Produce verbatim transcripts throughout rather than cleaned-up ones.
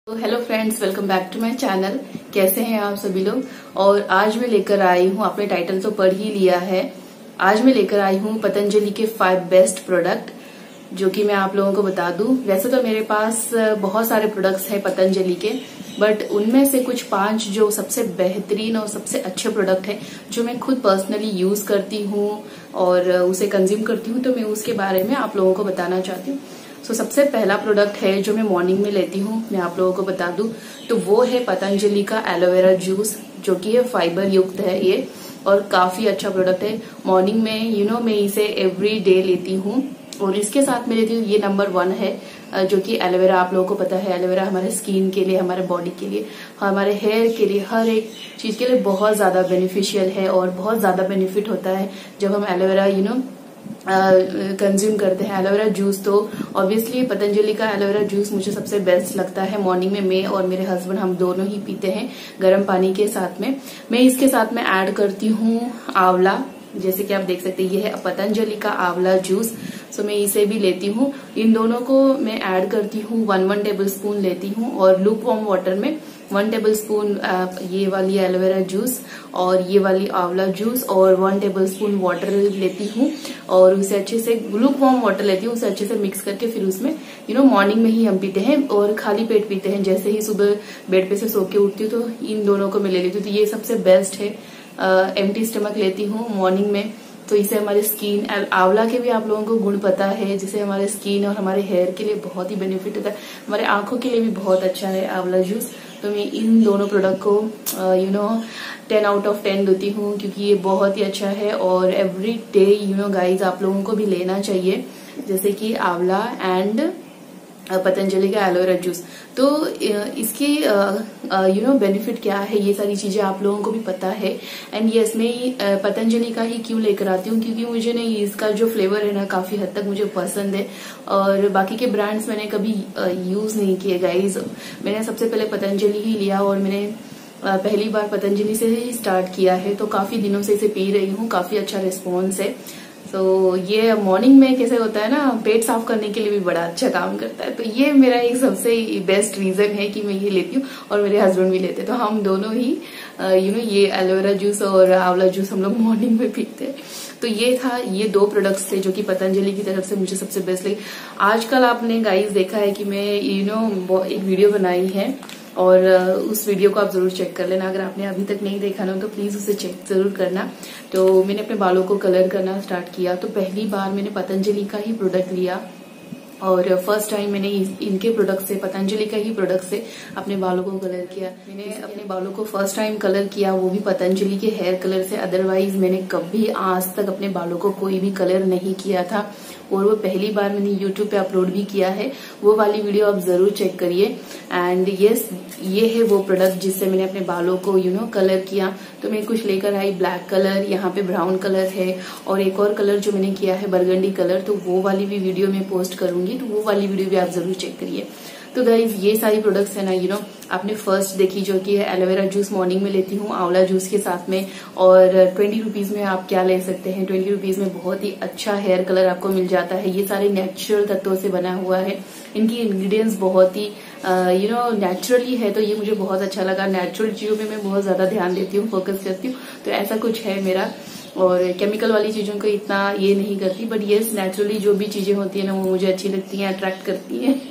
Hello friends, welcome back to my channel. कैसे हैं आप सभी लोग। और आज मैं लेकर आई हूँ, आपने टाइटल तो पढ़ ही लिया है, आज मैं लेकर आई हूँ पतंजलि के फाइव बेस्ट प्रोडक्ट जो कि मैं आप लोगों को बता दूं। वैसे तो मेरे पास बहुत सारे प्रोडक्ट्स हैं पतंजलि के, बट उनमें से कुछ पांच जो सबसे बेहतरीन और सबसे अच्छे प्रोडक्ट हैं जो मैं खुद पर्सनली यूज करती हूँ और उसे कंज्यूम करती हूँ, तो मैं उसके बारे में आप लोगों को बताना चाहती हूँ। सो so, सबसे पहला प्रोडक्ट है जो मैं मॉर्निंग में लेती हूँ, मैं आप लोगों को बता दूं, तो वो है पतंजलि का एलोवेरा जूस, जो कि ये फाइबर युक्त है ये और काफी अच्छा प्रोडक्ट है। मॉर्निंग में यू you नो know, मैं इसे एवरी डे लेती हूँ और इसके साथ में लेती हूँ, ये नंबर वन है जो कि एलोवेरा। आप लोगों को पता है एलोवेरा हमारे स्किन के लिए, हमारे बॉडी के लिए, हमारे हेयर के लिए, हर एक चीज के लिए बहुत ज्यादा बेनिफिशियल है और बहुत ज्यादा बेनिफिट होता है जब हम aloe vera you know consume uh, करते हैं एलोवेरा जूस। तो ऑब्वियसली पतंजलि का एलोवेरा जूस मुझे सबसे बेस्ट लगता है। मॉर्निंग में मैं और मेरे हस्बैंड हम दोनों ही पीते हैं गर्म पानी के साथ में। मैं इसके साथ में ऐड करती हूँ आंवला, जैसे कि आप देख सकते हैं ये है पतंजलि का आंवला जूस, सो मैं इसे भी लेती हूँ। इन दोनों को मैं ऐड करती हूँ, वन वन टेबल स्पून लेती हूँ और लूप वार्म वाटर में वन टेबल स्पून ये वाली एलोवेरा जूस और ये वाली आंवला जूस और वन टेबल स्पून वाटर लेती हूँ और उसे अच्छे से लूप वार्म वाटर लेती हूँ, उसे अच्छे से मिक्स करके फिर उसमें यू नो मॉर्निंग में ही हम पीते हैं और खाली पेट पीते हैं। जैसे ही सुबह बेड पे से सो के उठती हूँ तो इन दोनों को मैं ले लेती हूँ। तो ये सबसे बेस्ट है। एम्प्टी स्टमक लेती हूँ मॉर्निंग में, तो इसे हमारे स्किन, आंवला के भी आप लोगों को गुण पता है, जिसे हमारे स्किन और हमारे हेयर के लिए बहुत ही बेनिफिट होता है, हमारे आंखों के लिए भी बहुत अच्छा है आंवला जूस। तो मैं इन दोनों प्रोडक्ट को you know ten out of ten देती हूँ क्योंकि ये बहुत ही अच्छा है और every day you know guys आप लोगों को भी लेना चाहिए, जैसे कि आंवला एंड पतंजलि का एलोवेरा जूस। तो इसकी यू नो बेनिफिट क्या है, ये सारी चीजें आप लोगों को भी पता है। एंड यस, मैं पतंजलि का ही क्यों लेकर आती हूँ, क्योंकि मुझे नहीं इसका जो फ्लेवर है ना काफी हद तक मुझे पसंद है और बाकी के ब्रांड्स मैंने कभी यूज नहीं किए गाइज। मैंने सबसे पहले पतंजलि ही लिया और मैंने पहली बार पतंजलि से ही स्टार्ट किया है, तो काफी दिनों से इसे पी रही हूँ, काफी अच्छा रिस्पॉन्स है। तो ये मॉर्निंग में कैसे होता है ना, पेट साफ करने के लिए भी बड़ा अच्छा काम करता है। तो ये मेरा एक सबसे बेस्ट रीजन है कि मैं ये लेती हूँ और मेरे हस्बैंड भी लेते हैं, तो हम दोनों ही यू नो ये एलोवेरा जूस और आंवला जूस हम लोग मॉर्निंग में पीते हैं। तो ये था, ये दो प्रोडक्ट्स थे जो कि पतंजलि की तरफ से मुझे सबसे बेस्ट लगे। आजकल आपने गाइस देखा है कि मैं यू नो एक वीडियो बनाई है और उस वीडियो को आप जरूर चेक कर लेना, अगर आपने अभी तक नहीं देखा ना तो प्लीज उसे चेक जरूर करना। तो मैंने अपने बालों को कलर करना स्टार्ट किया, तो पहली बार मैंने पतंजलि का ही प्रोडक्ट लिया और फर्स्ट टाइम मैंने इनके प्रोडक्ट से, पतंजलि का ही प्रोडक्ट से अपने बालों को कलर किया। मैंने अपने बालों को फर्स्ट टाइम कलर किया वो भी पतंजलि के हेयर कलर से, अदरवाइज मैंने कभी आज तक अपने बालों को कोई भी कलर नहीं किया था और वो पहली बार मैंने यूट्यूब पे अपलोड भी किया है। वो वाली वीडियो आप जरूर चेक करिए। एंड यस, ये है वो प्रोडक्ट जिससे मैंने अपने बालों को यू नो कलर किया। तो मैं कुछ लेकर आई, ब्लैक कलर, यहाँ पे ब्राउन कलर है और एक और कलर जो मैंने किया है बरगंडी कलर, तो वो वाली भी वीडियो मैं पोस्ट करूंगी, तो वो वाली वीडियो भी आप जरूर चेक करिए। तो गाइज ये सारी प्रोडक्ट्स है ना, यू नो आपने फर्स्ट देखी जो कि है एलोवेरा जूस, मॉर्निंग में लेती हूँ आंवला जूस के साथ में, और ट्वेंटी रुपीज में आप क्या ले सकते हैं, ट्वेंटी रुपीज में बहुत ही अच्छा हेयर कलर आपको मिल जाता है। ये सारे नेचुरल तत्वों से बना हुआ है, इनकी इंग्रेडिएंट्स बहुत ही यू नो नेचुरली है, तो ये मुझे बहुत अच्छा लगा। नेचुरल चीजों में मैं बहुत ज्यादा ध्यान देती हूँ, फोकस करती हूँ, तो ऐसा कुछ है मेरा। और केमिकल वाली चीजों को इतना ये नहीं करती, बट यस नेचुरली जो भी चीजें होती है ना वो मुझे अच्छी लगती हैं, अट्रैक्ट करती हैं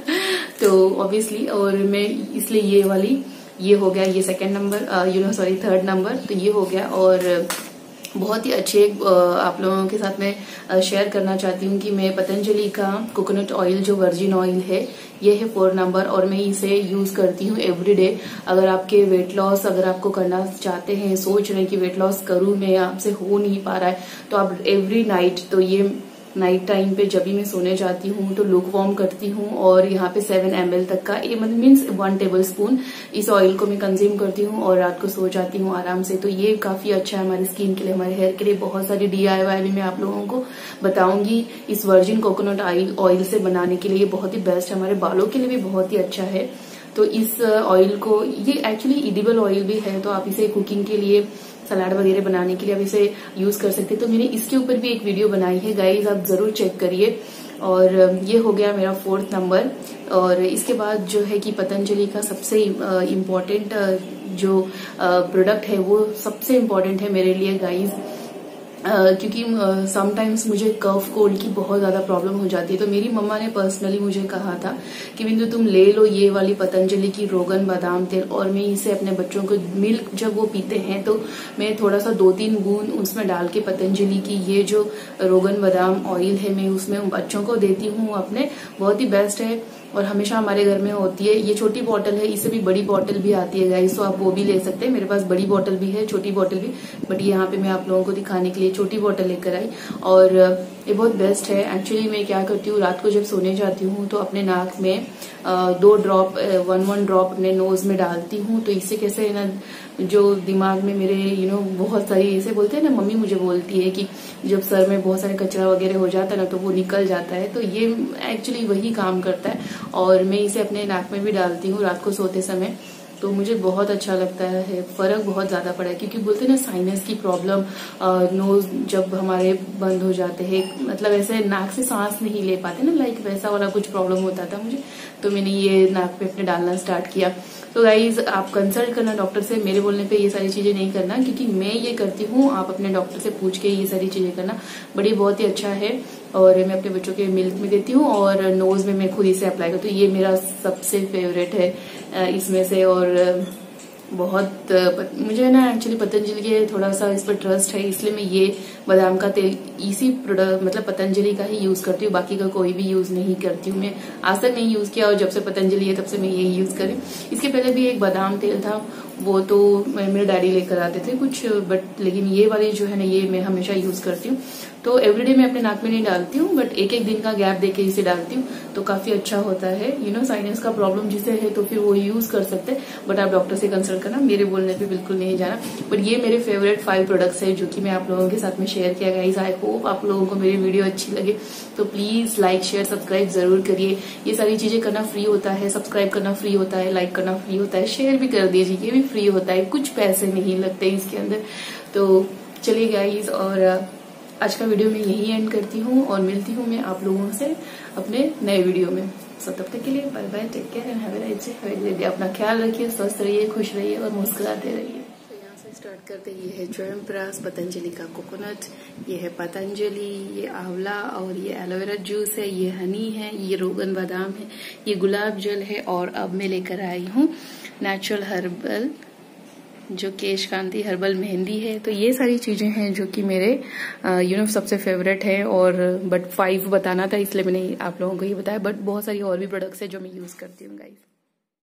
तो ऑब्वियसली, और मैं इसलिए ये वाली, ये हो गया ये second number, you know sorry third number, तो ये हो गया। और बहुत ही अच्छे आप लोगों के साथ मैं शेयर करना चाहती हूँ कि मैं पतंजलि का कोकोनट ऑयल जो वर्जिन ऑयल है, ये है फोर नंबर और मैं इसे यूज करती हूँ एवरी डे। अगर आपके वेट लॉस, अगर आपको करना चाहते हैं, सोच रहे हैं कि वेट लॉस करूँ मैं, आपसे हो नहीं पा रहा है, तो आप एवरी नाइट, तो ये नाइट टाइम पे जब भी मैं सोने जाती हूँ तो लुक वार्म करती हूँ और यहाँ पे सेवन एम एल तक का, ये मतलब मीन्स वन टेबल स्पून इस ऑयल को मैं कंज्यूम करती हूँ और रात को सो जाती हूँ आराम से। तो ये काफी अच्छा है हमारी स्किन के लिए, हमारे हेयर के लिए। बहुत सारी डी आई वाई भी मैं आप लोगों को बताऊंगी इस वर्जिन कोकोनट ऑयल ऑयल से बनाने के लिए, ये बहुत ही बेस्ट है, हमारे बालों के लिए भी बहुत ही अच्छा है। तो इस ऑयल को, ये एक्चुअली इडिबल ऑयल भी है, तो आप इसे कुकिंग के लिए, सलाद वगैरह बनाने के लिए आप इसे यूज कर सकते हैं। तो मैंने इसके ऊपर भी एक वीडियो बनाई है गाइज, आप जरूर चेक करिए। और ये हो गया मेरा फोर्थ नंबर। और इसके बाद जो है कि पतंजलि का सबसे इम्पोर्टेंट जो प्रोडक्ट है वो सबसे इम्पोर्टेंट है मेरे लिए गाइस, Uh, क्योंकि समटाइम्स uh, मुझे कफ कोल्ड की बहुत ज्यादा प्रॉब्लम हो जाती है। तो मेरी मम्मा ने पर्सनली मुझे कहा था कि बिंदु तुम ले लो ये वाली पतंजलि की रोगन बादाम तेल, और मैं इसे अपने बच्चों को मिल्क जब वो पीते हैं तो मैं थोड़ा सा दो तीन बूंद उसमें डाल के पतंजलि की ये जो रोगन बादाम ऑयल है मैं उसमें बच्चों को देती हूँ अपने। बहुत ही बेस्ट है और हमेशा हमारे घर में होती है। ये छोटी बॉटल है, इससे भी बड़ी बॉटल भी आती है गाइस, तो आप वो भी ले सकते हैं। मेरे पास बड़ी बॉटल भी है, छोटी बॉटल भी, बट यहाँ पे मैं आप लोगों को दिखाने के लिए छोटी बॉटल लेकर आई। और ये बहुत बेस्ट है। एक्चुअली मैं क्या करती हूँ, रात को जब सोने जाती हूँ तो अपने नाक में दो ड्रॉप वन वन ड्रॉप अपने नोज में डालती हूँ। तो इससे कैसे है ना, जो दिमाग में मेरे यू नो बहुत सारी, ऐसे बोलते हैं ना, मम्मी मुझे बोलती है कि जब सर में बहुत सारे कचरा वगैरह हो जाता है ना तो वो निकल जाता है। तो ये एक्चुअली वही काम करता है और मैं इसे अपने नाक में भी डालती हूँ रात को सोते समय। तो मुझे बहुत अच्छा लगता है, फर्क बहुत ज्यादा पड़ा है। क्योंकि बोलते हैं ना साइनस की प्रॉब्लम, नोज जब हमारे बंद हो जाते हैं, मतलब ऐसे नाक से सांस नहीं ले पाते ना, लाइक वैसा वाला कुछ प्रॉब्लम होता था मुझे। तो मैंने ये नाक पे अपने डालना स्टार्ट किया। तो गाइज आप कंसल्ट करना डॉक्टर से, मेरे बोलने पे ये सारी चीजें नहीं करना, क्योंकि मैं ये करती हूँ। आप अपने डॉक्टर से पूछ के ये सारी चीजें करना, बड़ी बहुत ही अच्छा है। और मैं अपने बच्चों के मिल्क में देती हूँ और नोज में मैं खुद ही से अप्लाई करती हूँ। ये मेरा सबसे फेवरेट है इसमें से। और बहुत मुझे ना एक्चुअली पतंजलि के थोड़ा सा इस पर ट्रस्ट है, इसलिए मैं ये बादाम का तेल इसी प्रोडक्ट मतलब पतंजलि का ही यूज करती हूँ। बाकी का कोई भी यूज नहीं करती हूँ मैं, आज तक नहीं यूज किया। और जब से पतंजलि है तब से मैं यही यूज करी। इसके पहले भी एक बादाम तेल था, वो तो मेरे डैडी लेकर आते थे कुछ, बट लेकिन ये वाली जो है ना ये मैं हमेशा यूज करती हूँ। तो एवरीडे मैं अपने नाक में नहीं डालती हूँ, बट एक एक दिन का गैप देके इसे डालती हूँ, तो काफी अच्छा होता है। यू नो साइनस का प्रॉब्लम जिसे है तो फिर वो यूज कर सकते हैं, बट आप डॉक्टर से कंसल्ट करना, मेरे बोलने पे बिल्कुल नहीं जाना। बट ये मेरे फेवरेट फाइव प्रोडक्ट्स है जो कि मैं आप लोगों के साथ में शेयर किया गाइस। आई होप आप लोगों को मेरी वीडियो अच्छी लगे, तो प्लीज लाइक शेयर सब्सक्राइब जरूर करिए। ये सारी चीजें करना फ्री होता है, सब्सक्राइब करना फ्री होता है, लाइक करना फ्री होता है, शेयर भी कर दीजिए, ये भी फ्री होता है, कुछ पैसे नहीं लगते इसके अंदर। तो चलिए गाइस, और आज का वीडियो मैं यही एंड करती हूँ और मिलती हूँ मैं आप लोगों से अपने नए वीडियो में। सो तब तक के लिए bye bye, take care and have a nice day, have a great day. अपना ख्याल रखिए, स्वस्थ रहिए, खुश रहिए और मुस्कुराते रहिए। तो यहाँ से स्टार्ट करते हैं। ये है च्यवनप्राश, पतंजलि का कोकोनट, ये है पतंजलि, ये आंवला और ये एलोवेरा जूस है, ये हनी है, ये रोगन बादाम है, ये गुलाब जल है। और अब मैं लेकर आई हूँ नेचुरल हर्बल जो केश कांति हर्बल मेहंदी है। तो ये सारी चीजें हैं जो कि मेरे यू नो सबसे फेवरेट है। और बट फाइव बताना था इसलिए मैंने आप लोगों को ये बताया, बट बहुत सारी और भी प्रोडक्ट्स है जो मैं यूज करती हूँ गाइस।